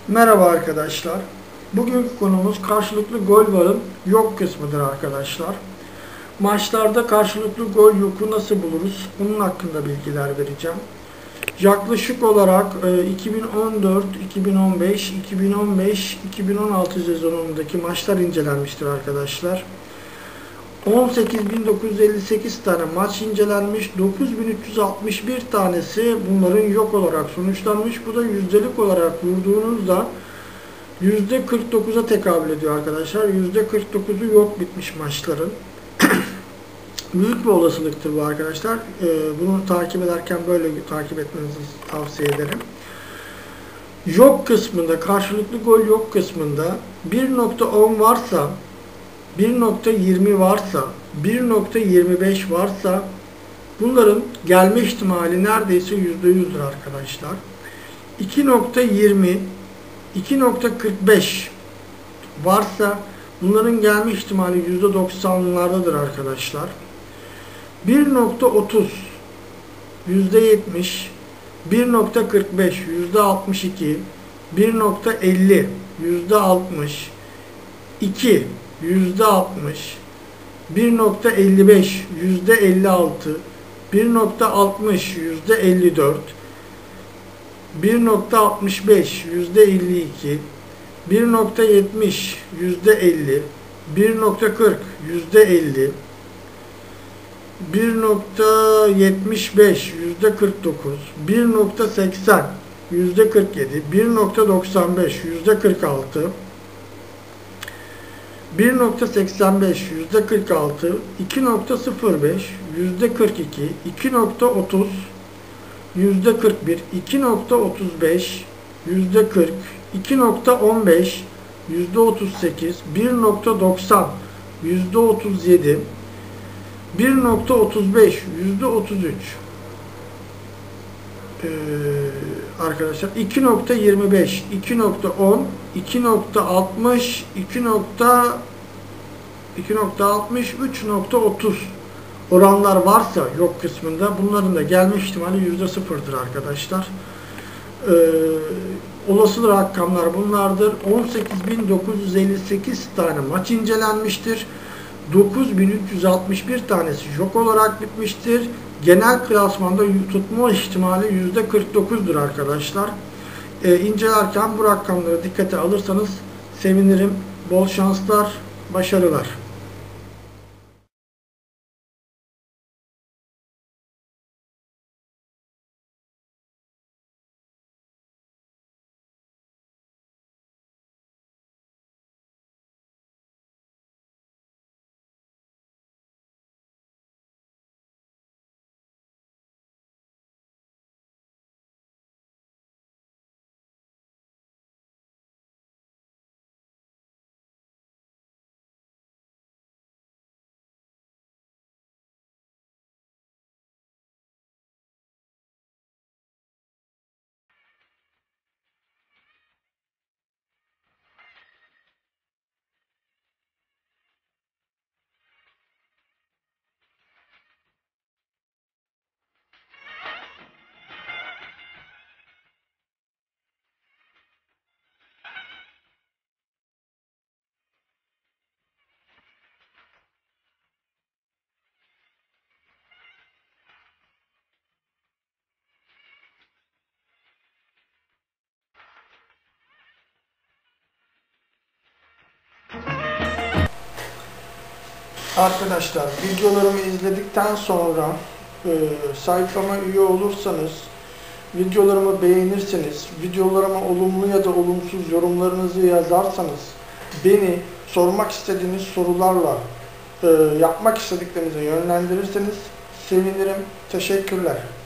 Merhaba arkadaşlar. Bugünkü konumuz karşılıklı gol varın yok kısmıdır arkadaşlar. Maçlarda karşılıklı gol yoku nasıl buluruz? Bunun hakkında bilgiler vereceğim. Yaklaşık olarak 2014, 2015, 2015, 2016 sezonundaki maçlar incelenmiştir arkadaşlar. 18.958 tane maç incelenmiş, 9.361 tanesi bunların yok olarak sonuçlanmış. Bu da yüzdelik olarak vurduğunuzda %49'a tekabül ediyor arkadaşlar. %49'u yok bitmiş maçların. Büyük bir olasılıktır bu arkadaşlar. Bunu takip ederken böyle takip etmenizi tavsiye ederim. Yok kısmında, karşılıklı gol yok kısmında 1.10 varsa, 1.20 varsa, 1.25 varsa bunların gelme ihtimali neredeyse %100'dür arkadaşlar. 2.20, 2.45 varsa bunların gelme ihtimali %90'lardadır arkadaşlar. 1.30 %70, 1.45 %62, 1.50 %60, 2 %60, 1.55 %56, 1.60 %54, 1.65 %52, 1.70 %50, 1.40 %50, 1.75 %49, 1.80 %47, 1.95 %46, 1.85 %46, 2.05 %42, 2.30 %41, 2.35 %40, 2.15 %38, 1.90 %37, 1.35 %33 arkadaşlar 2.25 2.10 2.60 2.60 3.30 oranlar varsa yok kısmında bunların da gelme ihtimali %0'dır arkadaşlar. Olasılık rakamlar bunlardır. 18.958 tane maç incelenmiştir. 9.361 tanesi yok olarak bitmiştir. Genel klasmanda tutma ihtimali %49'dur arkadaşlar. İncelerken bu rakamları dikkate alırsanız sevinirim. Bol şanslar, başarılar. Arkadaşlar videolarımı izledikten sonra sayfama üye olursanız, videolarımı beğenirseniz, videolarıma olumlu ya da olumsuz yorumlarınızı yazarsanız, beni sormak istediğiniz sorularla yapmak istediklerinize yönlendirirseniz sevinirim. Teşekkürler.